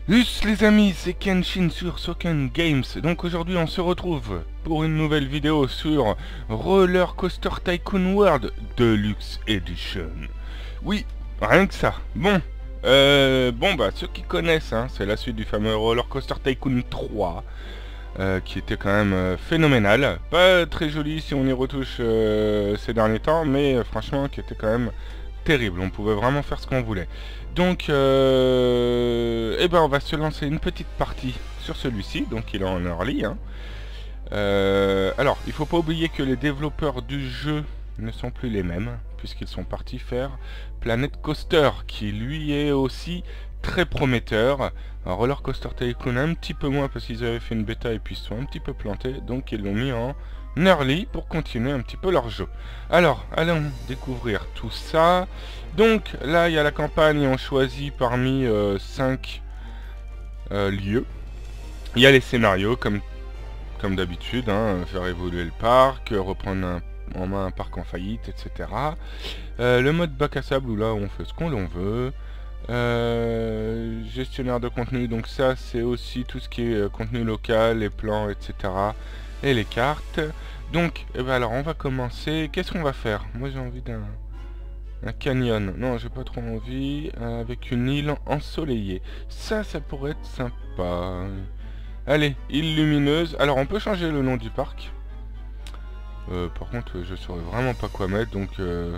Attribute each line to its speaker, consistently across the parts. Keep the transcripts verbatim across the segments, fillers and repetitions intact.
Speaker 1: Luce les amis, c'est Kenshin sur Soken Games. Donc aujourd'hui on se retrouve pour une nouvelle vidéo sur Roller Coaster Tycoon World Deluxe Edition. Oui, rien que ça. Bon, euh, bon bah ceux qui connaissent, hein, c'est la suite du fameux Roller Coaster Tycoon trois. Euh, qui était quand même euh, phénoménal. Pas très joli si on y retouche euh, ces derniers temps, mais euh, franchement qui était quand même terrible. On pouvait vraiment faire ce qu'on voulait. Donc, euh, eh ben, on va se lancer une petite partie sur celui-ci. Donc, il est en early. Hein. Euh, alors, il faut pas oublier que les développeurs du jeu ne sont plus les mêmes, puisqu'ils sont partis faire Planet Coaster, qui lui est aussi très prometteur. Un Roller Coaster Tycoon un petit peu moins, parce qu'ils avaient fait une bêta et puis ils se sont un petit peu plantés. Donc, ils l'ont mis en early pour continuer un petit peu leur jeu. Alors, allons découvrir tout ça. Donc, là, il y a la campagne, on choisit parmi euh, cinq euh, lieux. Il y a les scénarios, comme, comme d'habitude, hein, faire évoluer le parc, reprendre un, en main un parc en faillite, et cetera. Euh, le mode bac à sable, où là, on fait ce qu'on l'on veut. Euh, gestionnaire de contenu, donc ça, c'est aussi tout ce qui est euh, contenu local, les plans, et cetera. Et les cartes. Donc, eh ben alors, on va commencer. Qu'est-ce qu'on va faire? Moi, j'ai envie d'un... Un canyon. Non, j'ai pas trop envie. Euh, avec une île ensoleillée. Ça, ça pourrait être sympa. Allez, île lumineuse. Alors, on peut changer le nom du parc. Euh, par contre, je saurais vraiment pas quoi mettre, donc... Euh...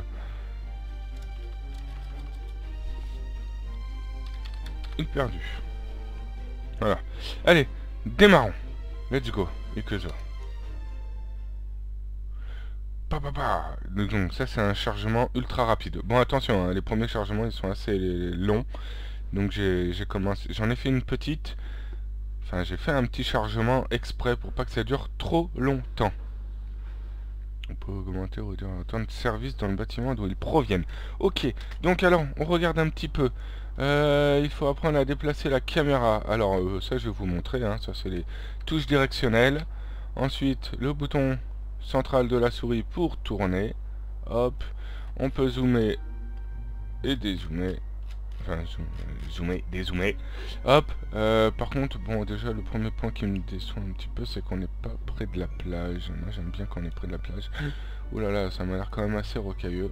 Speaker 1: Île perdue. Voilà. Allez, démarrons. Let's go. Ikuzo. Papa. Donc ça c'est un chargement ultra rapide. Bon attention, hein, les premiers chargements ils sont assez longs. Donc j'ai commencé, j'en ai fait une petite. Enfin j'ai fait un petit chargement exprès pour pas que ça dure trop longtemps. On peut augmenter ou réduire le temps de service dans le bâtiment d'où ils proviennent. Ok, donc alors on regarde un petit peu. Euh, il faut apprendre à déplacer la caméra. Alors euh, ça je vais vous montrer, hein, ça c'est les touches directionnelles. Ensuite le bouton central de la souris pour tourner. Hop, on peut zoomer et dézoomer. Enfin, zoomer, dézoomer. Hop, euh, par contre, bon, déjà, le premier point qui me déçoit un petit peu, c'est qu'on n'est pas près de la plage. Moi, j'aime bien qu'on est près de la plage. Ouh là là, ça m'a l'air quand même assez rocailleux.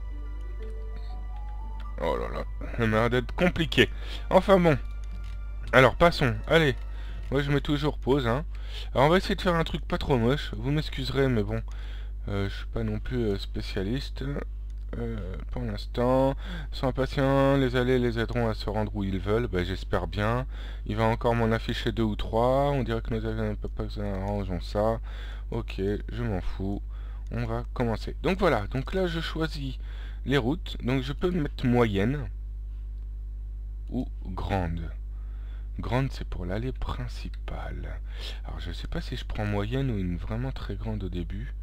Speaker 1: Oh là là, ça m'a l'air d'être compliqué. Enfin bon. Alors, passons. Allez. Moi, je mets toujours pause, hein. Alors, on va essayer de faire un truc pas trop moche. Vous m'excuserez, mais bon... Euh, je suis pas non plus euh, spécialiste euh, pour l'instant. Sont impatients, les allées les aideront à se rendre où ils veulent. Bah, j'espère bien. Il va encore m'en afficher deux ou trois. On dirait que nos avions ne peuvent pas arrangeons ça. Ok, je m'en fous. On va commencer. Donc voilà, donc là je choisis les routes. Donc je peux mettre moyenne ou grande. Grande c'est pour l'allée principale. Alors je sais pas si je prends moyenne ou une vraiment très grande au début.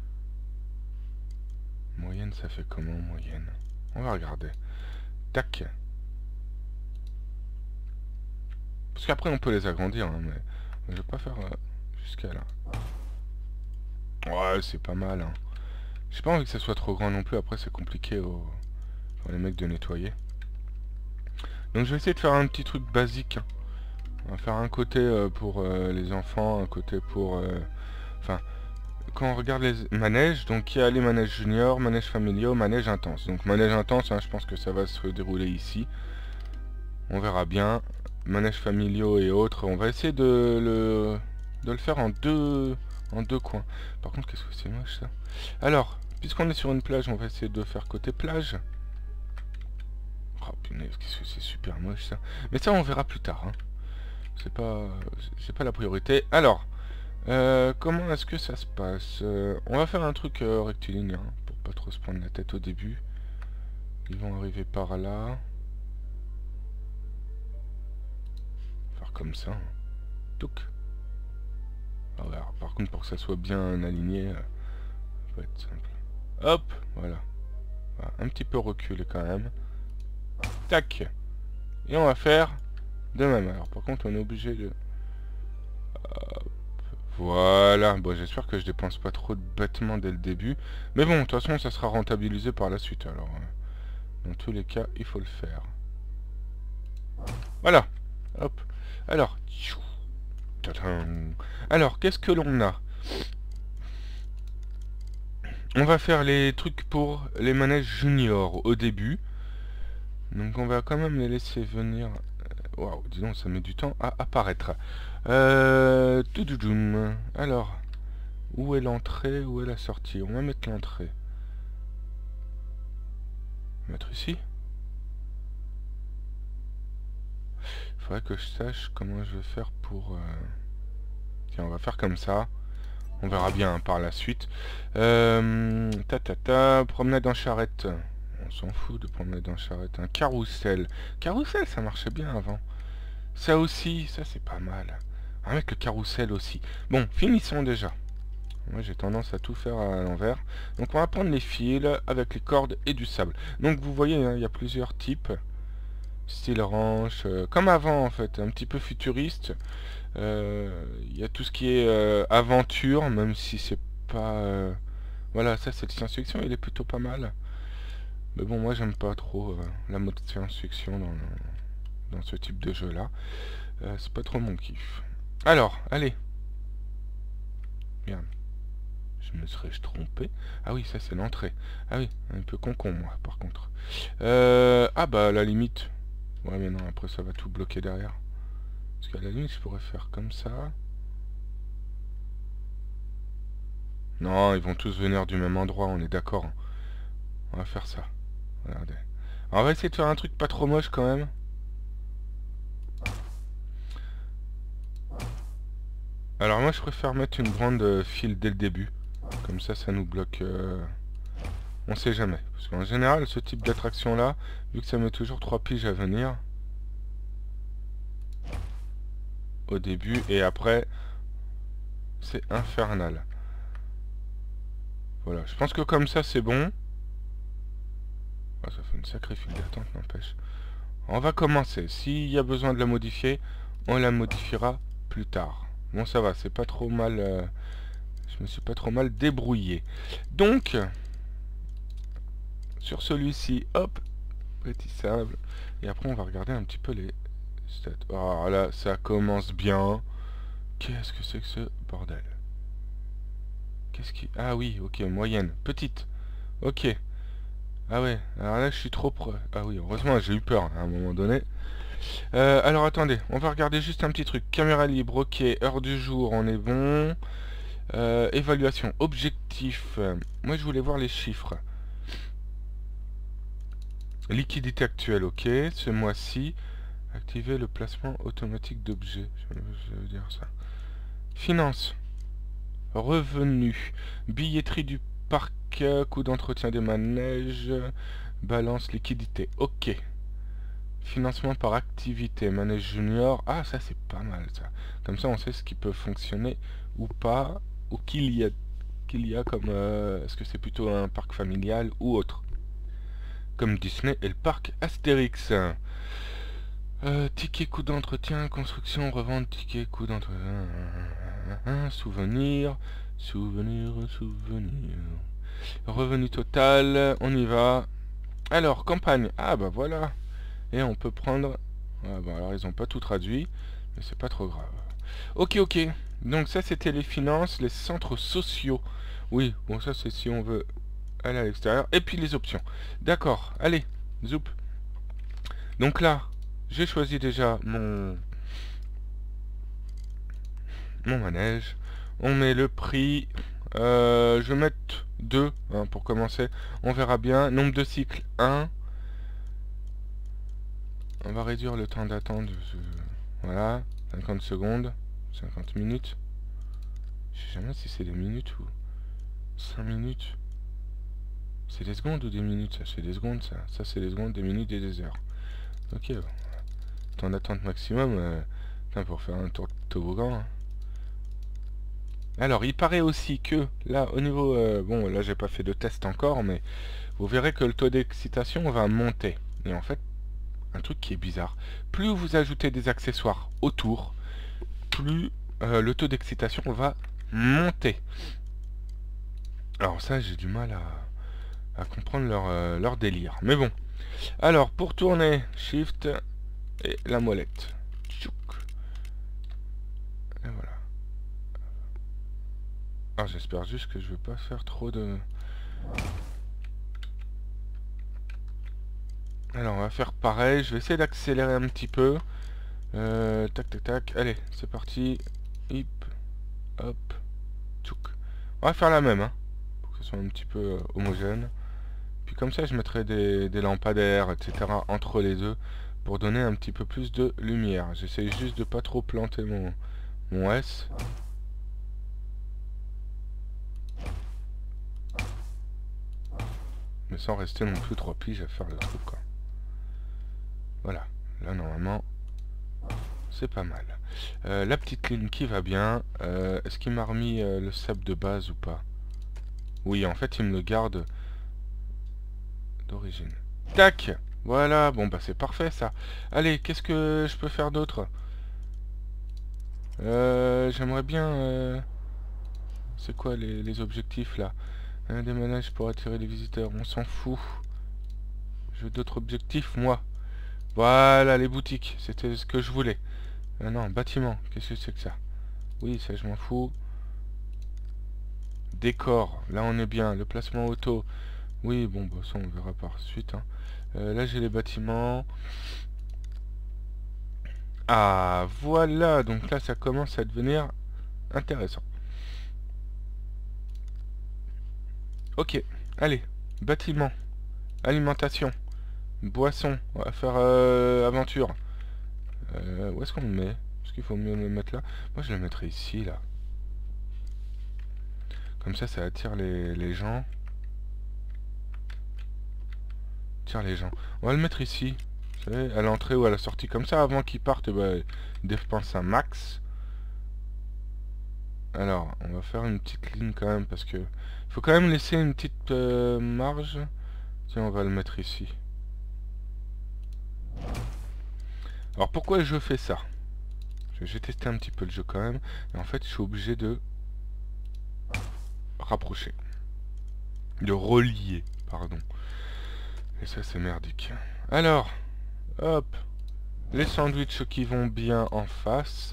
Speaker 1: Moyenne, ça fait comment, moyenne? On va regarder. Tac. Parce qu'après, on peut les agrandir, hein, mais je vais pas faire euh, jusqu'à là. Ouais, c'est pas mal, hein. J'ai pas envie que ça soit trop grand non plus. Après, c'est compliqué au... pour les mecs de nettoyer. Donc, je vais essayer de faire un petit truc basique. Hein. On va faire un côté euh, pour euh, les enfants, un côté pour... Euh... Enfin... Quand on regarde les manèges, donc il y a les manèges juniors, manèges familiaux, manèges intenses. Donc manège intense, hein, je pense que ça va se dérouler ici. On verra bien. Manèges familiaux et autres, on va essayer de le, de le faire en deux, en deux coins. Par contre, qu'est-ce que c'est moche ça? Alors, puisqu'on est sur une plage, on va essayer de faire côté plage. Oh punaise, qu'est-ce que c'est super moche ça. Mais ça, on verra plus tard. Hein. C'est pas, c'est pas la priorité. Alors... Euh, comment est-ce que ça se passe? euh, On va faire un truc euh, rectiligne, hein, pour pas trop se prendre la tête au début. Ils vont arriver par là. Faire comme ça. Hein. Touc. Ah ouais, alors, par contre, pour que ça soit bien aligné, euh, ça va être simple. Hop, voilà. Voilà. Un petit peu reculé quand même. Tac. Et on va faire de même. Alors par contre, on est obligé de... Hop. Voilà, bon j'espère que je dépense pas trop de bêtement dès le début. Mais bon, de toute façon ça sera rentabilisé par la suite. Alors, euh, dans tous les cas, il faut le faire. Voilà, hop. Alors, alors qu'est-ce que l'on a? On va faire les trucs pour les manèges juniors au début. Donc on va quand même les laisser venir. Waouh, dis donc, ça met du temps à apparaître. Euh... Toudoudoudoum. Alors, où est l'entrée, où est la sortie? On va mettre l'entrée. Mettre ici. Faudrait que je sache comment je vais faire pour... Euh... Tiens, on va faire comme ça. On verra bien hein, par la suite. Euh... Ta ta ta, promenade en charrette. On s'en fout de promenade en charrette. Un carrousel. Carrousel, ça marchait bien avant. Ça aussi, ça c'est pas mal. On va mettre le carrousel aussi. Bon, finissons déjà. Moi j'ai tendance à tout faire à l'envers. Donc on va prendre les fils avec les cordes et du sable. Donc vous voyez, hein, il y a plusieurs types. Style ranch, euh, comme avant en fait, un petit peu futuriste. Euh, il y a tout ce qui est euh, aventure, même si c'est pas... Euh... Voilà, ça c'est le science-fiction, il est plutôt pas mal. Mais bon, moi j'aime pas trop euh, la mode science-fiction dans, dans ce type de jeu là. Euh, c'est pas trop mon kiff. Alors, allez. Merde. Je me serais-je trompé? Ah oui, ça c'est l'entrée. Ah oui, un peu con-con moi par contre. Euh, ah bah à la limite. Ouais mais non, après ça va tout bloquer derrière. Parce qu'à la limite je pourrais faire comme ça. Non, ils vont tous venir du même endroit, on est d'accord. On va faire ça. Regardez. Alors, on va essayer de faire un truc pas trop moche quand même. Alors moi je préfère mettre une grande euh, file dès le début. Comme ça, ça nous bloque... Euh... On sait jamais. Parce qu'en général, ce type d'attraction là, vu que ça met toujours trois piges à venir. Au début et après, c'est infernal. Voilà, je pense que comme ça c'est bon. Oh, ça fait une sacrée file d'attente, n'empêche. On va commencer. S'il y a besoin de la modifier, on la modifiera plus tard. Bon, ça va, c'est pas trop mal... Euh... Je me suis pas trop mal débrouillé. Donc, sur celui-ci, hop, petit sable. Et après, on va regarder un petit peu les stats. Oh là, ça commence bien. Qu'est-ce que c'est que ce bordel? Qu'est-ce qui... Ah oui, ok, moyenne. Petite. Ok. Ah ouais, alors là, je suis trop près. Ah oui, heureusement, j'ai eu peur hein, à un moment donné. Euh, alors, attendez, on va regarder juste un petit truc. Caméra libre, ok. Heure du jour, on est bon. Euh, évaluation, objectif. Moi, je voulais voir les chiffres. Liquidité actuelle, ok. Ce mois-ci, activer le placement automatique d'objets. Je, je veux dire ça. Finance. Revenus. Billetterie du parc. Coût d'entretien des manèges. Balance, liquidité. Ok. Financement par activité. Manège junior. Ah, ça, c'est pas mal, ça. Comme ça, on sait ce qui peut fonctionner ou pas. Ou qu'il y a, qu'il y a comme... Euh, est-ce que c'est plutôt un parc familial ou autre? Comme Disney et le parc Astérix. Euh, ticket, coût d'entretien, construction, revente, ticket, coût d'entretien... Souvenir, souvenir, souvenir... Revenu total, on y va. Alors, campagne. Ah bah voilà. Et on peut prendre... Ah bah alors, ils n'ont pas tout traduit, mais c'est pas trop grave. Ok, ok. Donc ça c'était les finances, les centres sociaux. Oui, bon ça c'est si on veut aller à l'extérieur. Et puis les options. D'accord, allez, zoup. Donc là, j'ai choisi déjà mon mon manège. On met le prix. Euh, je vais mettre deux hein, pour commencer. On verra bien. Nombre de cycles, un. On va réduire le temps d'attente. Voilà, cinquante secondes. cinquante minutes. Je sais jamais si c'est des minutes ou cinq minutes. C'est des secondes ou des minutes? Ça c'est des secondes ça. Ça c'est des secondes, des minutes et des heures. Ok. Bon. Temps d'attente maximum. Euh, putain, pour faire un tour de toboggan. Hein. Alors il paraît aussi que là au niveau... Euh, bon là j'ai pas fait de test encore mais vous verrez que le taux d'excitation va monter. Et en fait un truc qui est bizarre. Plus vous ajoutez des accessoires autour, plus euh, le taux d'excitation va monter. Alors ça, j'ai du mal à, à comprendre leur, euh, leur délire. Mais bon. Alors, pour tourner, Shift et la molette. Ah, j'espère juste que je vais pas faire trop de... Alors, on va faire pareil. Je vais essayer d'accélérer un petit peu. Euh, tac, tac, tac. Allez, c'est parti. Hip. Hop. Tchouk. On va faire la même, hein. Pour que ce soit un petit peu euh, homogène. Puis comme ça, je mettrai des, des lampadaires, et cetera entre les deux. Pour donner un petit peu plus de lumière. J'essaye juste de pas trop planter mon, mon S. Mais sans rester non plus trois piges à faire le truc, quoi. Voilà. Là, normalement, c'est pas mal. Euh, la petite ligne qui va bien. Euh, Est-ce qu'il m'a remis euh, le sable de base ou pas? Oui, en fait, il me le garde d'origine. Tac! Voilà, bon bah c'est parfait ça. Allez, qu'est-ce que je peux faire d'autre? euh, J'aimerais bien... Euh... C'est quoi les, les objectifs là? Un des manèges pour attirer les visiteurs, on s'en fout. Je veux d'autres objectifs, moi. Voilà, les boutiques, c'était ce que je voulais. Ah non, bâtiment, qu'est-ce que c'est que ça? Oui, ça je m'en fous. Décor, là on est bien. Le placement auto, oui, bon, bah ça on verra par suite. Hein. Euh, là j'ai les bâtiments. Ah, voilà, donc là ça commence à devenir intéressant. Ok, allez, bâtiment, alimentation, boisson, on va faire euh, aventure. Euh, où est-ce qu'on le met? Est-ce qu'il faut mieux le mettre là? Moi je le mettrai ici, là. Comme ça, ça attire les, les gens. Attire les gens. On va le mettre ici. Vous savez, à l'entrée ou à la sortie. Comme ça, avant qu'ils partent, bah, ils dépensent un max. Alors, on va faire une petite ligne quand même, parce que... faut quand même laisser une petite euh, marge. Tiens, on va le mettre ici. Alors, pourquoi je fais ça? J'ai testé un petit peu le jeu quand même. Et en fait, je suis obligé de... rapprocher. De relier, pardon. Et ça, c'est merdique. Alors, hop. Les sandwichs qui vont bien en face.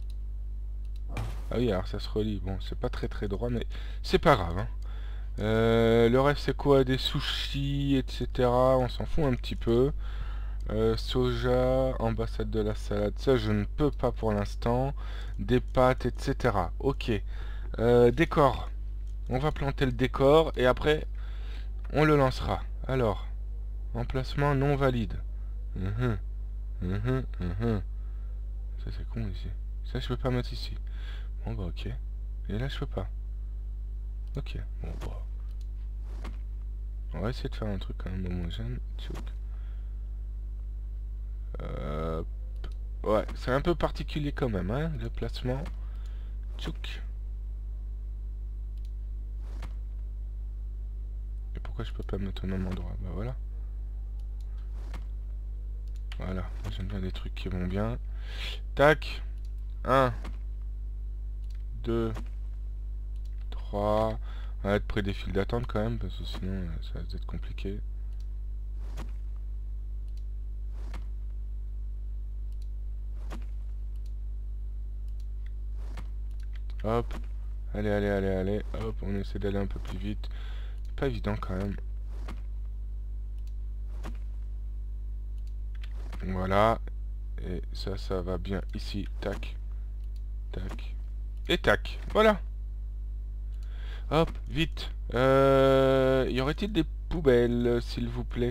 Speaker 1: Ah oui, alors ça se relie. Bon, c'est pas très très droit, mais c'est pas grave. Hein. Euh, le reste, c'est quoi? Des sushis, et cetera. On s'en fout un petit peu. Euh, soja, ambassade de la salade. Ça, je ne peux pas pour l'instant. Des pâtes, et cetera. Ok. Euh, décor. On va planter le décor et après, on le lancera. Alors, emplacement non valide. Uhum. Uhum, uhum. Ça, c'est con ici. Ça, je peux pas mettre ici. Bon, bah, ok. Et là, je peux pas. Ok. Bon, bah. On va essayer de faire un truc quand même homogène. Tchouk. Euh... Ouais, c'est un peu particulier quand même, hein, le placement. Tchouk. Et pourquoi je peux pas mettre au même endroit? Bah voilà. Voilà, j'aime bien des trucs qui vont bien. Tac. un, deux, trois. On va être près des files d'attente quand même, parce que sinon ça va être compliqué. Hop. Allez, allez, allez, allez. Hop, on essaie d'aller un peu plus vite. Pas évident quand même. Voilà. Et ça, ça va bien ici. Tac. Tac. Et tac. Voilà. Hop, vite. Euh, y aurait-il des poubelles, s'il vous plaît?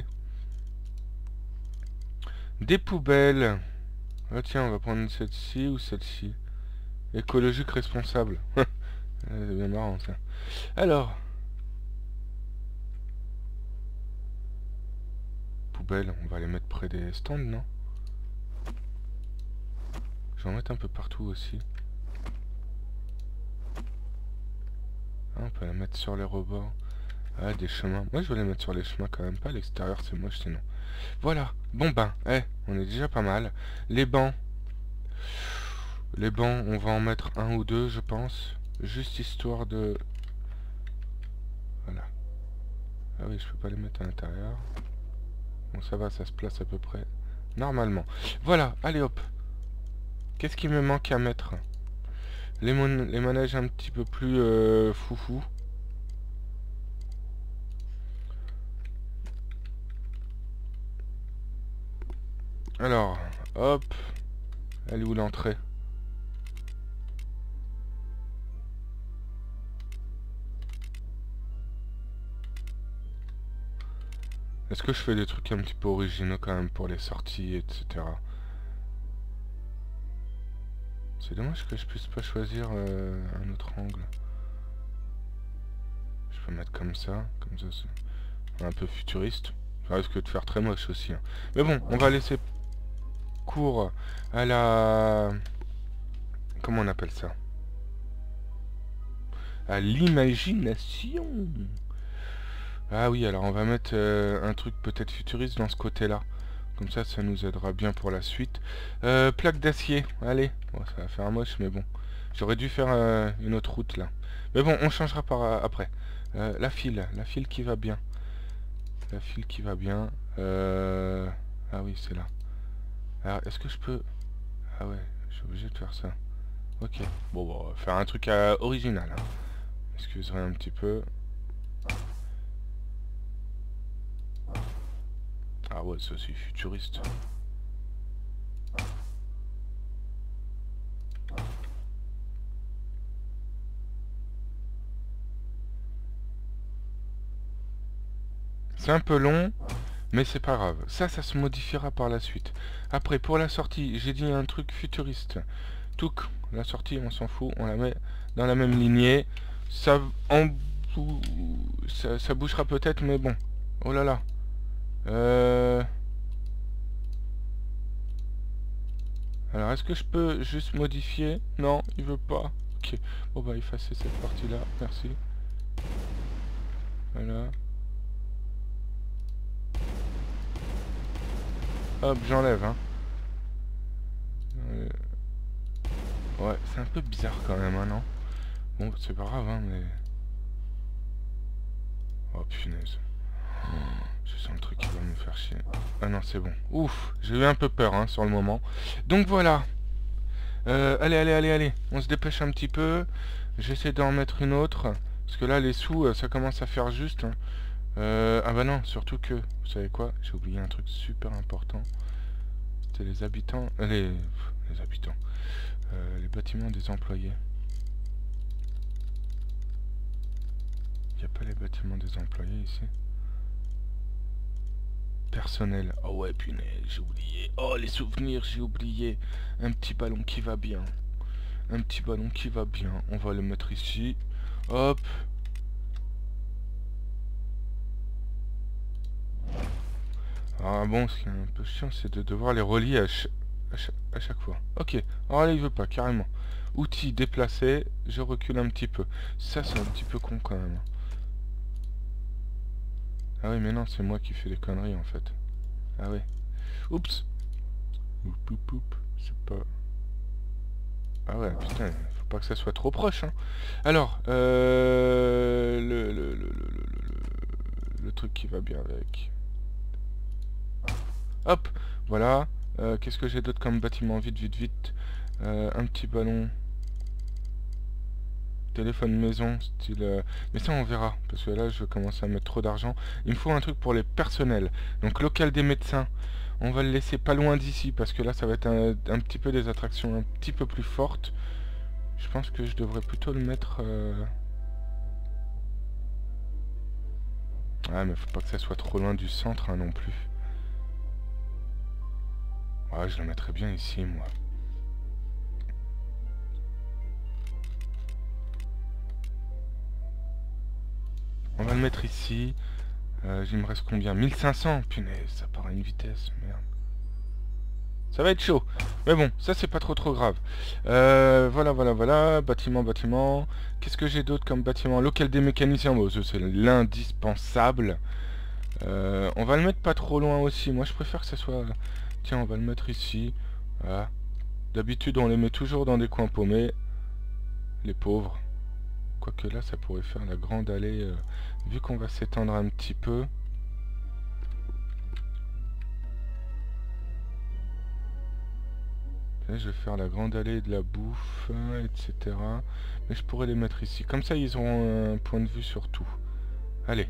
Speaker 1: Des poubelles. Ah tiens, on va prendre celle-ci ou celle-ci. Écologique responsable. C'est bien marrant ça. Alors. Poubelles, on va les mettre près des stands, non? Je vais en mettre un peu partout aussi. Ah, on peut la mettre sur les rebords. Ah, des chemins. Moi, je vais les mettre sur les chemins quand même. Pas à l'extérieur, c'est moche sinon. Voilà. Bon ben, eh, on est déjà pas mal. Les bancs. Les bancs, on va en mettre un ou deux, je pense. Juste histoire de... Voilà. Ah oui, je peux pas les mettre à l'intérieur. Bon, ça va, ça se place à peu près normalement. Voilà, allez hop. Qu'est-ce qu'il me manque à mettre? Les, mon les manèges un petit peu plus euh, foufou. Alors, hop. Elle est où l'entrée? Est-ce que je fais des trucs un petit peu originaux quand même pour les sorties, et cetera. C'est dommage que je puisse pas choisir euh, un autre angle. Je peux mettre comme ça, comme ça c'est un peu futuriste. Ça risque de faire très moche aussi. Hein. Mais bon, on va laisser cours à la... Comment on appelle ça? À l'imagination. Ah oui, alors on va mettre euh, un truc peut-être futuriste dans ce côté-là. Comme ça, ça nous aidera bien pour la suite. Euh, plaque d'acier, allez. Bon, ça va faire moche, mais bon. J'aurais dû faire euh, une autre route, là. Mais bon, on changera par euh, après. Euh, la file, la file qui va bien. La file qui va bien. Euh... Ah oui, c'est là. Alors, est-ce que je peux... Ah ouais, je suis obligé de faire ça. Ok. Bon, bon on va faire un truc euh, original. Hein. Excuserez un petit peu. Ah ouais, ça c'est futuriste. C'est un peu long, mais c'est pas grave. Ça, ça se modifiera par la suite. Après, pour la sortie, j'ai dit un truc futuriste. Touk, la sortie, on s'en fout, on la met dans la même lignée. Ça, en, ça, ça bougera peut-être, mais bon. Oh là là. Euh... Alors, est-ce que je peux juste modifier? Non, il veut pas. Ok. Bon, bah, effacer cette partie-là. Merci. Voilà. Hop, j'enlève, hein. Euh... Ouais, c'est un peu bizarre quand même, hein, non? Bon, c'est pas grave, hein, mais... Oh, punaise. Oh, je sens le truc qui va me faire chier. Ah non, c'est bon. Ouf, j'ai eu un peu peur, hein, sur le moment. Donc voilà. Euh, allez, allez, allez, allez. On se dépêche un petit peu. J'essaie d'en mettre une autre. Parce que là, les sous, ça commence à faire juste. Hein. Euh, ah bah non, surtout que... Vous savez quoi? J'ai oublié un truc super important. C'était les habitants... Euh, les... les habitants. Euh, les bâtiments des employés. Il n'y a pas les bâtiments des employés ici. Personnel. Oh ouais, punaise, j'ai oublié. Oh, les souvenirs, j'ai oublié. Un petit ballon qui va bien. Un petit ballon qui va bien. On va le mettre ici. Hop. Ah bon, ce qui est un peu chiant, c'est de devoir les relier à, ch à, ch à chaque fois. Ok. Alors là, il veut pas, carrément. Outils déplacés. Je recule un petit peu. Ça, c'est un petit peu con quand même. Ah oui, mais non, c'est moi qui fais des conneries en fait. Ah oui. Oups. Oup, oup, oup. C'est pas... Ah ouais, putain, faut pas que ça soit trop proche. Hein. Alors, euh... Le, le, le, le, le, le, le truc qui va bien avec. Hop, voilà. Euh, Qu'est-ce que j'ai d'autre comme bâtiment? Vite, vite, vite. Euh, un petit ballon. Téléphone maison, style... Euh... Mais ça, on verra. Parce que là, je vais commencer à mettre trop d'argent. Il me faut un truc pour les personnels. Donc, local des médecins. On va le laisser pas loin d'ici. Parce que là, ça va être un, un petit peu des attractions un petit peu plus fortes. Je pense que je devrais plutôt le mettre... Euh... Ouais, mais faut pas que ça soit trop loin du centre hein, non plus. Ouais, je le mettrais bien ici, moi. On va le mettre ici. Euh, il me reste combien? mille cinq cents. Punaise, ça part à une vitesse. Merde. Ça va être chaud. Mais bon, ça c'est pas trop trop grave. Euh, voilà, voilà, voilà. Bâtiment, bâtiment. Qu'est-ce que j'ai d'autre comme bâtiment? Local des mécaniciens. Bon, c'est l'indispensable. Euh, on va le mettre pas trop loin aussi. Moi, je préfère que ça soit... Tiens, on va le mettre ici. Voilà. D'habitude, on les met toujours dans des coins paumés. Les pauvres. Quoique là, ça pourrait faire la grande allée. Euh, vu qu'on va s'étendre un petit peu. Là, je vais faire la grande allée de la bouffe, et cetera. Mais je pourrais les mettre ici. Comme ça, ils auront un point de vue sur tout. Allez.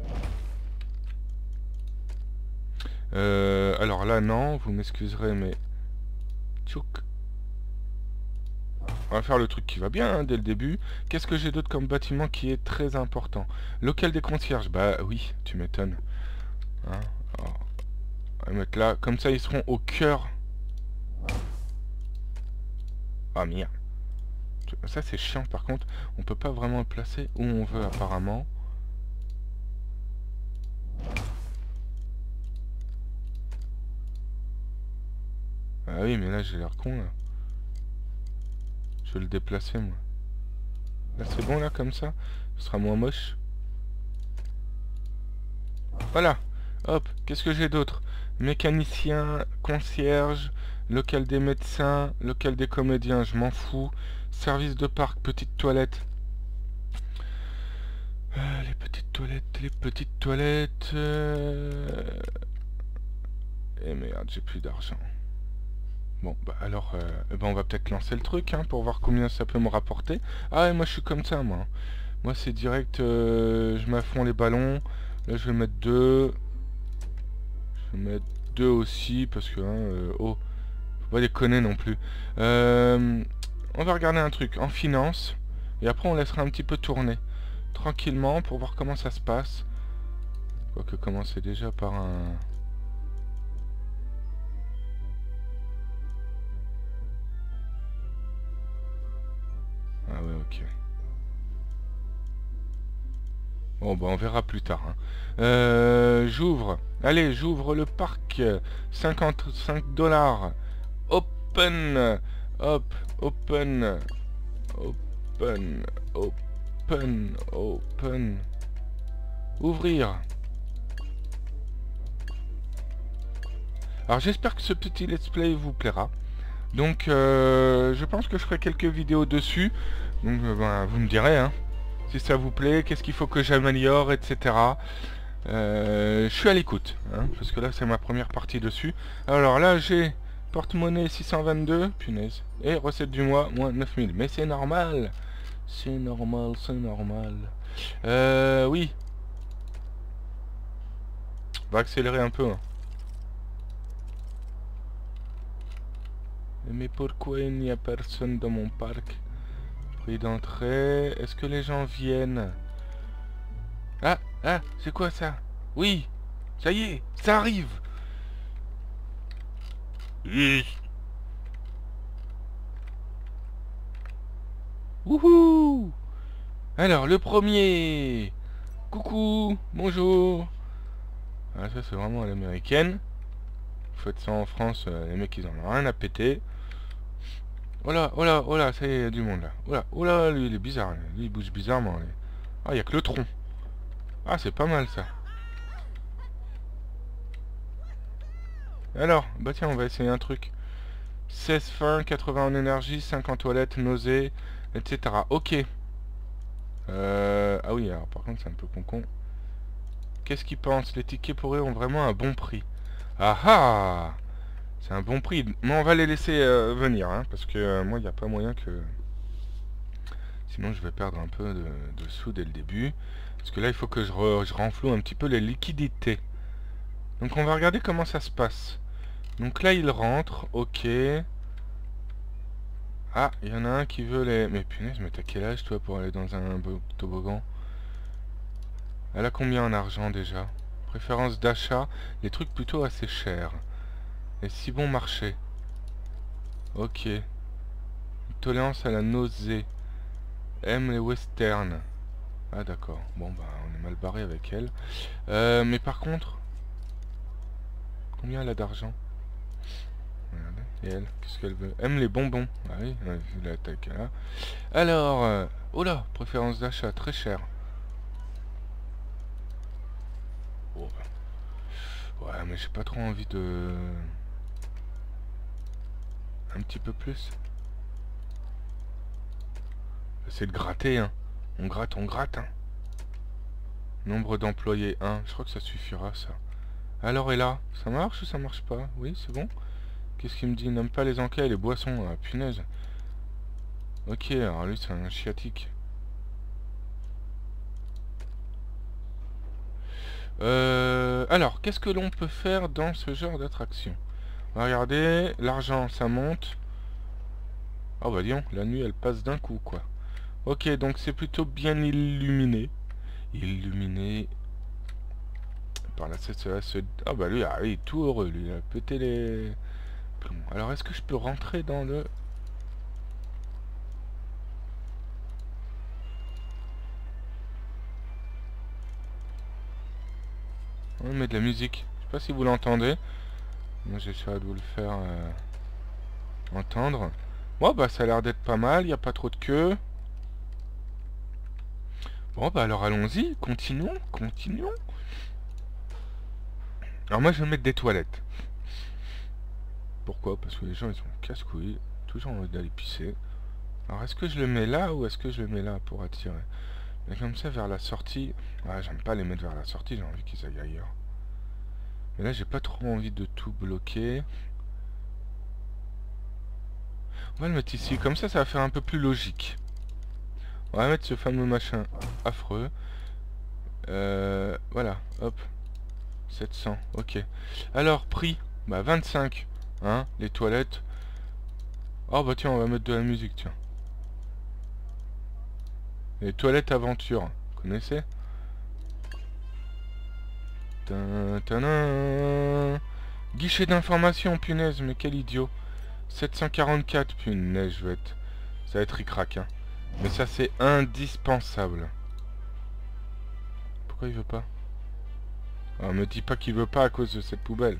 Speaker 1: Euh, alors là, non, vous m'excuserez, mais... Tchouk. On va faire le truc qui va bien, hein, dès le début. Qu'est-ce que j'ai d'autre comme bâtiment qui est très important? Local des concierges. Bah oui, tu m'étonnes. Hein, alors, on va mettre là. Comme ça, ils seront au cœur. Ah, merde. Ça, c'est chiant, par contre. On peut pas vraiment le placer où on veut, apparemment. Ah oui, mais là, j'ai l'air con, là. Je vais le déplacer, moi. Là, c'est bon, là, comme ça. Ce sera moins moche. Voilà. Hop. Qu'est-ce que j'ai d'autre? Mécanicien, concierge, local des médecins, local des comédiens, je m'en fous. Service de parc, petite toilette. Euh, les petites toilettes, les petites toilettes... Euh... Et merde, j'ai plus d'argent. Bon, bah alors, euh, eh ben on va peut-être lancer le truc, hein, pour voir combien ça peut me rapporter. Ah, et moi je suis comme ça, moi. Moi c'est direct, euh, je m'affond les ballons. Là je vais mettre deux. Je vais mettre deux aussi, parce que, hein, euh, oh, faut pas déconner non plus. Euh, on va regarder un truc en finance, et après on laissera un petit peu tourner. Tranquillement, pour voir comment ça se passe. Quoique commencer déjà par un... Ah ouais, ok. Bon, bah on verra plus tard. Hein. Euh, j'ouvre. Allez, j'ouvre le parc. cinquante-cinq dollars. Open. Hop. Open. Open. Open. Open. Ouvrir. Alors j'espère que ce petit let's play vous plaira. Donc euh, je pense que je ferai quelques vidéos dessus. Donc euh, ben, vous me direz, hein, si ça vous plaît, qu'est-ce qu'il faut que j'améliore, et cetera. Euh, je suis à l'écoute, hein, parce que là c'est ma première partie dessus. Alors là j'ai porte-monnaie six cent vingt-deux, punaise. Et recette du mois, moins neuf mille. Mais c'est normal. C'est normal, c'est normal. Euh, oui. On va accélérer un peu. Hein. Mais pourquoi il n'y a personne dans mon parc? Prix d'entrée. Est-ce que les gens viennent? Ah, ah, c'est quoi ça? Oui, ça y est, ça arrive. Oui. Wouhou. Alors, le premier. Coucou, bonjour. Ah, ça c'est vraiment à l'américaine. Faites ça en France, euh, les mecs ils en ont rien à péter. Oh là, oh là, oh là, ça y est, il y a du monde là. Oh là, oh là, lui il est bizarre, lui il bouge bizarrement. Lui. Ah, il y a que le tronc. Ah, c'est pas mal ça. Alors, bah tiens, on va essayer un truc. seize faim, quatre-vingts en énergie, cinquante toilettes, nausées, et cetera. Ok. Euh... Ah oui, alors par contre c'est un peu con-con. Qu'est-ce qu'ils pensent? Les tickets pour eux ont vraiment un bon prix. Ah ah! C'est un bon prix. Mais on va les laisser euh, venir, hein, parce que euh, moi, il n'y a pas moyen que... Sinon, je vais perdre un peu de, de sous dès le début. Parce que là, il faut que je, re, je renfloue un petit peu les liquidités. Donc, on va regarder comment ça se passe. Donc là, il rentre. Ok. Ah, il y en a un qui veut les... Mais punaise, mais t'as quel âge, toi, pour aller dans un toboggan? Elle a combien en argent, déjà? Préférence d'achat. Les trucs plutôt assez chers. Et si bon marché. Ok. Tolérance à la nausée. Aime les westerns. Ah d'accord. Bon bah on est mal barré avec elle. Euh, mais par contre... Combien elle a d'argent? Regardez. Et elle, qu'est-ce qu'elle veut? Aime les bonbons. Ah oui, vu la taille qu'elle a. Alors... Euh... Oh là, préférence d'achat, très cher. Oh. Ouais mais j'ai pas trop envie de... Un petit peu plus. C'est de gratter, hein. On gratte, on gratte, hein. Nombre d'employés, un. Je crois que ça suffira, ça. Alors, et là, ça marche ou ça marche pas? Oui, c'est bon. Qu'est-ce qu'il me dit? Il n'aime pas les encas et les boissons. Ah, punaise. Ok, alors lui, c'est un chiatique. Euh, alors, qu'est-ce que l'on peut faire dans ce genre d'attraction? Regardez, l'argent, ça monte. Oh bah dis donc, la nuit, elle passe d'un coup, quoi. Ok, donc c'est plutôt bien illuminé. Illuminé. Par là, ça se... Ah bah lui, ah, il est tout heureux, lui. Il a pété les plombs. Alors, est-ce que je peux rentrer dans le... On met de la musique. Je sais pas si vous l'entendez. Moi, j'essaierai de vous le faire euh, entendre. Bon, bah ça a l'air d'être pas mal. Il n'y a pas trop de queue. Bon, bah alors allons-y. Continuons, continuons. Alors moi, je vais mettre des toilettes. Pourquoi? Parce que les gens, ils sont casse-couilles. Toujours envie d'aller pisser. Alors, est-ce que je le mets là ou est-ce que je le mets là pour attirer? Mais comme ça, vers la sortie... Ah, j'aime pas les mettre vers la sortie. J'ai envie qu'ils aillent ailleurs. Mais là, j'ai pas trop envie de tout bloquer. On va le mettre ici. Comme ça, ça va faire un peu plus logique. On va mettre ce fameux machin affreux. Euh, voilà, hop. sept cents, ok. Alors, prix, bah vingt-cinq. Hein, les toilettes. Oh bah tiens, on va mettre de la musique, tiens. Les toilettes aventure, vous connaissez? Tin, tadam. Guichet d'information, punaise, mais quel idiot. sept cent quarante-quatre, punaise, je vais être... Ça va être ric-rac, hein. Mais ça, c'est indispensable. Pourquoi il veut pas? Ah, me dis pas qu'il veut pas à cause de cette poubelle.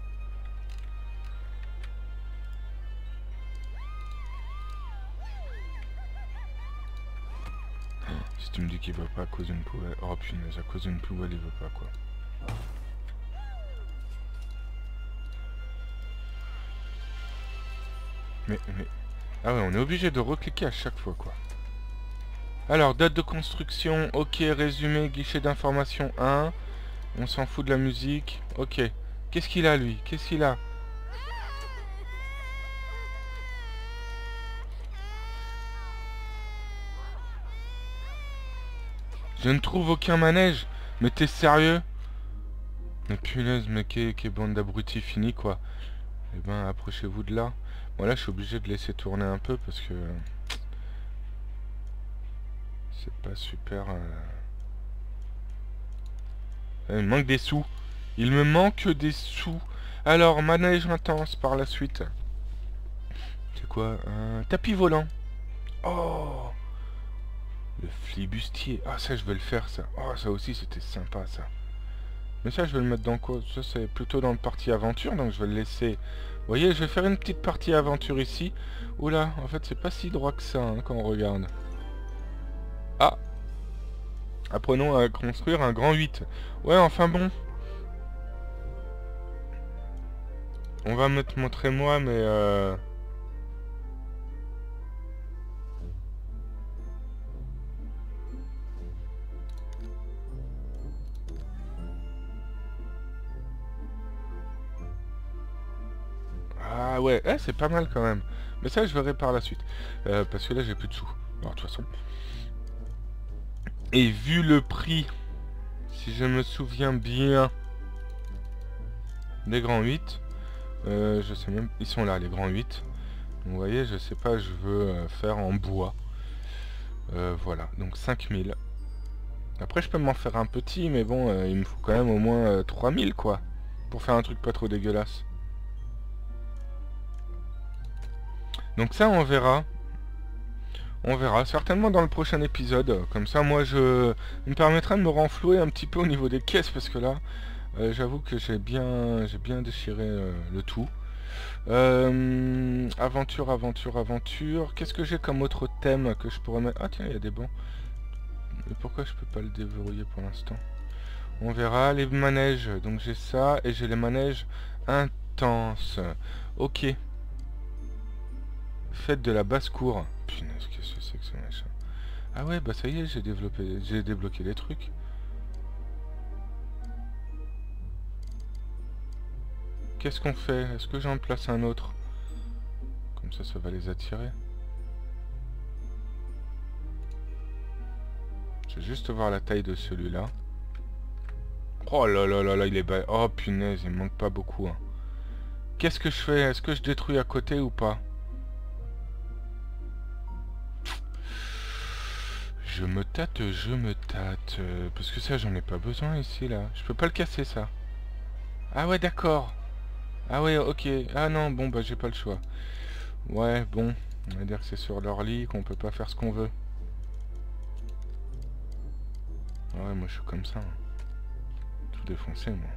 Speaker 1: Si tu me dis qu'il veut pas à cause d'une poubelle... Oh punaise, à cause d'une poubelle, il veut pas, quoi. Mais, mais... Ah ouais, on est obligé de recliquer à chaque fois, quoi. Alors, date de construction, ok, résumé, guichet d'information un. On s'en fout de la musique, ok. Qu'est-ce qu'il a, lui? Qu'est-ce qu'il a? Je ne trouve aucun manège. Mais t'es sérieux? Mais punaise, mais quelle bande d'abrutis fini, quoi. Eh ben, approchez-vous de là. Bon, là, je suis obligé de laisser tourner un peu parce que... c'est pas super... Euh... Il me manque des sous. Il me manque des sous. Alors, manège intense par la suite. C'est quoi? Un tapis volant. Oh! Le flibustier. Ah, ça, je vais le faire, ça. Oh, ça aussi, c'était sympa, ça. Mais ça, je vais le mettre dans quoi? Ça, c'est plutôt dans le partie aventure, donc je vais le laisser... Vous voyez, je vais faire une petite partie aventure ici. Oula, en fait, c'est pas si droit que ça, hein, quand on regarde. Ah! Apprenons à construire un grand huit. Ouais, enfin bon. On va me te montrer moi, mais... Euh... Ah ouais, eh, c'est pas mal quand même. Mais ça, je verrai par la suite. Euh, parce que là, j'ai plus de sous. Alors, de toute façon... Et vu le prix, si je me souviens bien, des grands huit, euh, je sais même... Ils sont là, les grands huit. Vous voyez, je sais pas, je veux euh, faire en bois. Euh, voilà, donc cinq mille. Après, je peux m'en faire un petit, mais bon, euh, il me faut quand même au moins euh, trois mille, quoi. Pour faire un truc pas trop dégueulasse. Donc ça, on verra. On verra, certainement dans le prochain épisode. Comme ça, moi, je... il me permettra de me renflouer un petit peu au niveau des caisses, parce que là, euh, j'avoue que j'ai bien, j'ai bien déchiré euh, le tout. Euh, aventure, aventure, aventure. Qu'est-ce que j'ai comme autre thème que je pourrais mettre? Ah tiens, il y a des bancs. Mais pourquoi je peux pas le déverrouiller pour l'instant? On verra. Les manèges, donc j'ai ça, et j'ai les manèges intenses. Ok. Faites de la basse-cour. Punaise, qu'est-ce que c'est que ce machin? Ah ouais, bah ça y est, j'ai développé, j'ai débloqué les trucs. qu'est-ce qu'on fait? Est-ce que j'en place un autre? Comme ça, ça va les attirer. Je vais juste voir la taille de celui-là. Oh là là là là, il est bas. Oh punaise, il me manque pas beaucoup. Hein. Qu'est-ce que je fais? Est-ce que je détruis à côté ou pas? Je me tâte, je me tâte. Euh, parce que ça, j'en ai pas besoin ici, là. Je peux pas le casser, ça. Ah ouais, d'accord. Ah ouais, ok. Ah non, bon, bah j'ai pas le choix. Ouais, bon. On va dire que c'est sur leur lit, qu'on peut pas faire ce qu'on veut. Ouais, moi je suis comme ça. Hein. Tout défoncé, moi.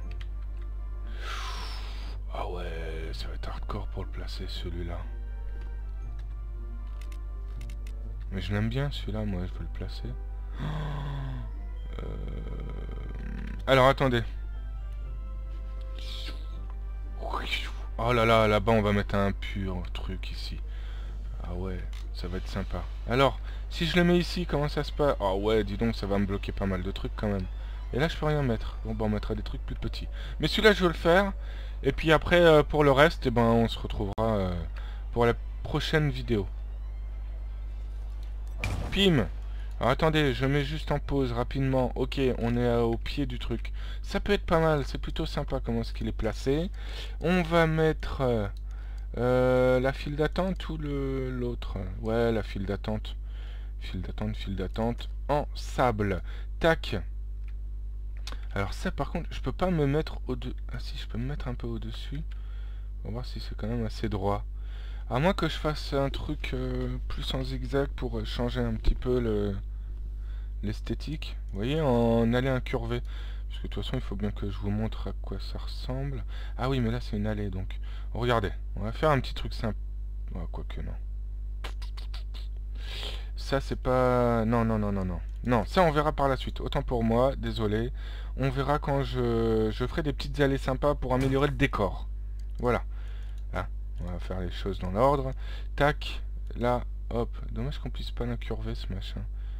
Speaker 1: Ah ouais, ça va être hardcore pour le placer, celui-là. Mais je l'aime bien, celui-là, moi, je veux le placer. Euh... Alors, attendez. Oh là là, là-bas, on va mettre un pur truc ici. Ah ouais, ça va être sympa. Alors, si je le mets ici, comment ça se passe? Ah ouais, dis donc, ça va me bloquer pas mal de trucs quand même. Et là, je peux rien mettre. Bon, bah, on mettra des trucs plus petits. Mais celui-là, je veux le faire. Et puis après, euh, pour le reste, eh ben, on se retrouvera euh, pour la prochaine vidéo. Pim! Alors attendez, je mets juste en pause rapidement. Ok, on est euh, au pied du truc. Ça peut être pas mal, c'est plutôt sympa comment est-ce qu'il est placé. On va mettre euh, euh, la file d'attente ou le l'autre. Ouais, la file d'attente. File d'attente, file d'attente en sable. Tac. Alors ça par contre, je peux pas me mettre au-dessus. Ah si, je peux me mettre un peu au-dessus. On va voir si c'est quand même assez droit. À moins que je fasse un truc euh, plus en zigzag pour euh, changer un petit peu le l'esthétique. Vous voyez, en allée incurvée. Parce que de toute façon, il faut bien que je vous montre à quoi ça ressemble. Ah oui, mais là, c'est une allée, donc. Regardez, on va faire un petit truc simple. Oh, quoique, non. Ça, c'est pas... Non, non, non, non, non. Non, ça, on verra par la suite. Autant pour moi, désolé. On verra quand je, je ferai des petites allées sympas pour améliorer le décor. Voilà. Là, on va faire les choses dans l'ordre. Tac, là, hop. Dommage qu'on puisse pas l'incurver, ce machin.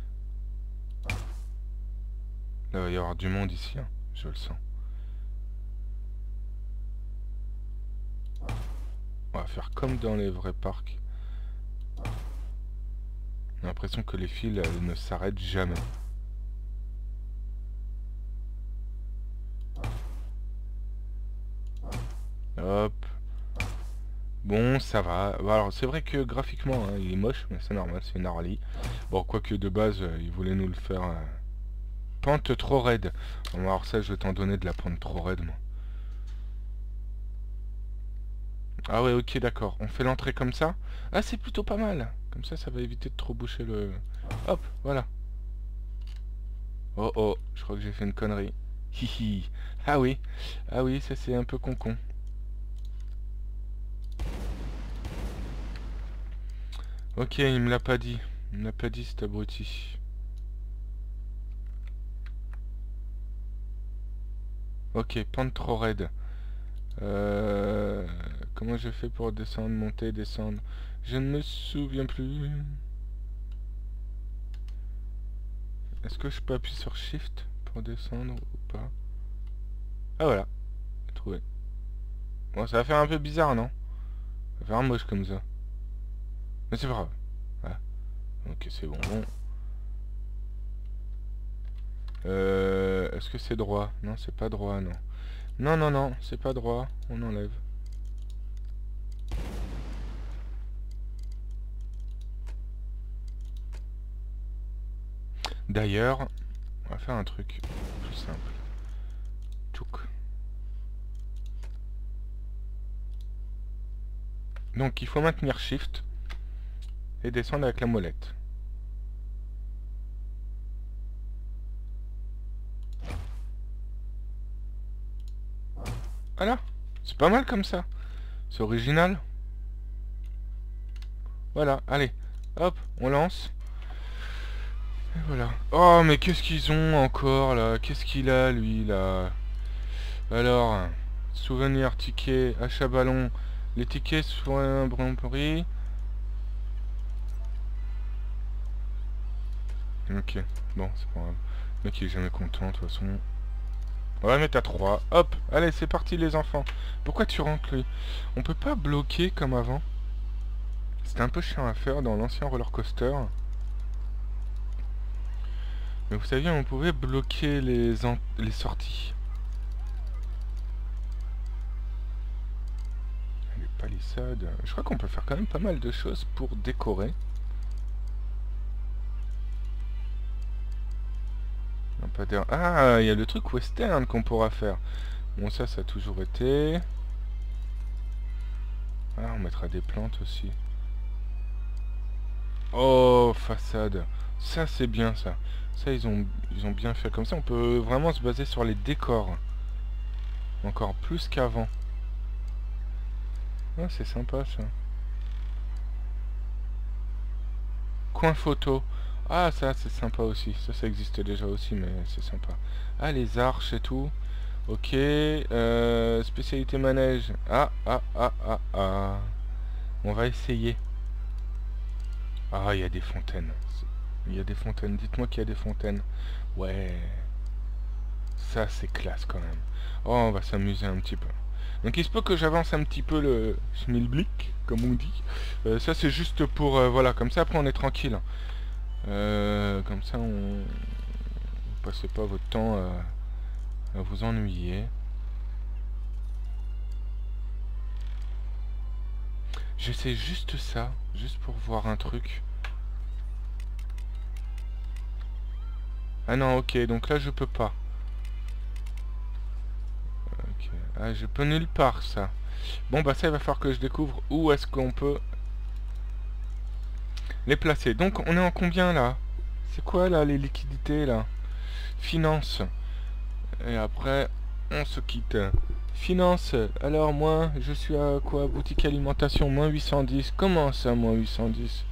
Speaker 1: Là, il va y avoir du monde ici, hein. Je le sens. On va faire comme dans les vrais parcs. J'ai l'impression que les fils elles, ne s'arrêtent jamais. Hop. Bon, ça va. Alors, c'est vrai que graphiquement, hein, il est moche, mais c'est normal, c'est une Harley. Bon, quoique de base, euh, il voulait nous le faire... Euh, pente trop raide. Bon, alors ça, je vais t'en donner de la pente trop raide, moi. Ah ouais, ok, d'accord. On fait l'entrée comme ça. Ah, c'est plutôt pas mal. Comme ça, ça va éviter de trop boucher le... Hop, voilà. Oh oh, je crois que j'ai fait une connerie. Hihi. Ah oui, ah oui, ça c'est un peu con-con. Ok, il me l'a pas dit. Il me l'a pas dit, cet abruti. Ok, pente trop raide. Euh... Comment je fais pour descendre, monter, descendre? Je ne me souviens plus. Est-ce que je peux appuyer sur Shift pour descendre ou pas? Ah voilà, j'ai trouvé. Bon, ça va faire un peu bizarre, non? Ça va faire un moche comme ça. Mais c'est pas grave. Voilà. Ok, c'est bon. bon. Euh, Est-ce que c'est droit? Non, c'est pas droit, non. Non, non, non, c'est pas droit. On enlève. D'ailleurs, on va faire un truc tout simple. Tchouk. Donc, il faut maintenir Shift et descendre avec la molette. Voilà, c'est pas mal comme ça. C'est original. Voilà, allez, hop, on lance. Et voilà. Oh, mais qu'est-ce qu'ils ont encore, là? Qu'est-ce qu'il a, lui, là? Alors, souvenir, ticket, achat ballon. Les tickets sont un bon prix. Ok, bon, c'est pas grave. Le mec, il est jamais content, de toute façon. On va mettre à trois. Hop, allez, c'est parti les enfants. Pourquoi tu rentres lui? On peut pas bloquer comme avant. C'était un peu chiant à faire dans l'ancien roller coaster. Mais vous saviez, on pouvait bloquer les, les sorties. Les palissades. Je crois qu'on peut faire quand même pas mal de choses pour décorer. Pas d'air. Ah, il y a le truc western qu'on pourra faire. Bon, ça, ça a toujours été. Ah, on mettra des plantes aussi. Oh, façade. Ça, c'est bien, ça. Ça, ils ont, ils ont bien fait. Comme ça, on peut vraiment se baser sur les décors. Encore plus qu'avant. Ah, c'est sympa, ça. Coin photo. Ah, ça, c'est sympa aussi. Ça, ça existe déjà aussi, mais c'est sympa. Ah, les arches et tout. Ok. Euh, spécialité manège. Ah, ah, ah, ah, ah. On va essayer. Ah, il y a des fontaines. Il y a des fontaines. Dites-moi qu'il y a des fontaines. Ouais. Ça, c'est classe quand même. Oh, on va s'amuser un petit peu. Donc, il se peut que j'avance un petit peu le schmilblick, comme on dit. Euh, ça, c'est juste pour... Euh, voilà, comme ça, après, on est tranquille. Euh, comme ça, on... Vous passez pas votre temps à, à vous ennuyer. J'essaie juste ça, juste pour voir un truc. Ah non, ok, donc là je peux pas. Ok. Ah, je peux nulle part ça. Bon bah ça il va falloir que je découvre où est-ce qu'on peut les placer. Donc on est en combien là? C'est quoi là les liquidités là? Finance. Et après on se quitte. Finance. Alors moi je suis à quoi? Boutique alimentation moins huit cent dix. Comment ça moins huit cent dix?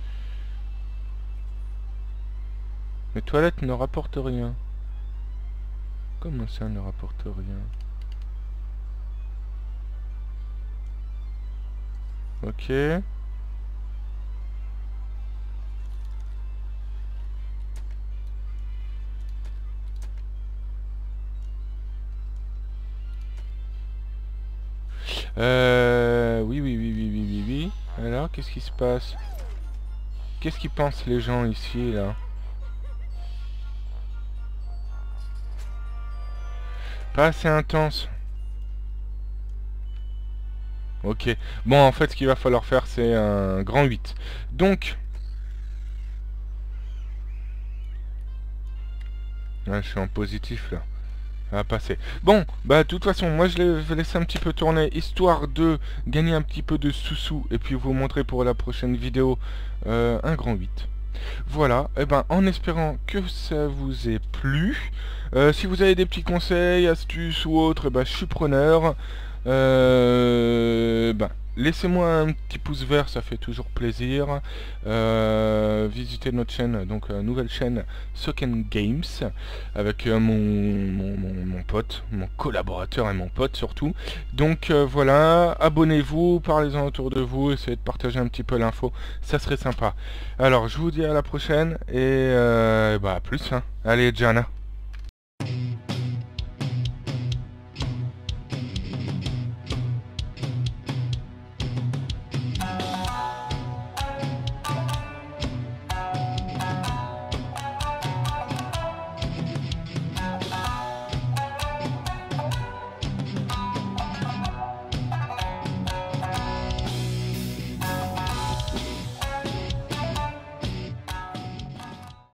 Speaker 1: Mes toilettes ne rapportent rien. Comment ça ne rapporte rien? Ok. Euh... Oui, oui, oui, oui, oui, oui, oui. Alors, qu'est-ce qui se passe? Qu'est-ce qu'ils pensent les gens ici, là? Pas assez intense. Ok. Bon, en fait, ce qu'il va falloir faire, c'est un grand huit. Donc... Ah, je suis en positif, là. Ça va passer. Bon, bah, de toute façon, moi, je vais laisser un petit peu tourner, histoire de gagner un petit peu de sous-sous, et puis vous montrer pour la prochaine vidéo euh, un grand huit. Voilà, et ben en espérant que ça vous ait plu. Euh, si vous avez des petits conseils, astuces ou autres, ben, je suis preneur. Euh, ben, laissez-moi un petit pouce vert, ça fait toujours plaisir. Euh, visitez notre chaîne, donc euh, nouvelle chaîne Soken Games, avec euh, mon, mon, mon, mon pote, mon collaborateur et mon pote surtout. Donc euh, voilà, abonnez-vous, parlez-en autour de vous, essayez de partager un petit peu l'info, ça serait sympa. Alors je vous dis à la prochaine et euh, bah à plus, hein. Allez, Jana.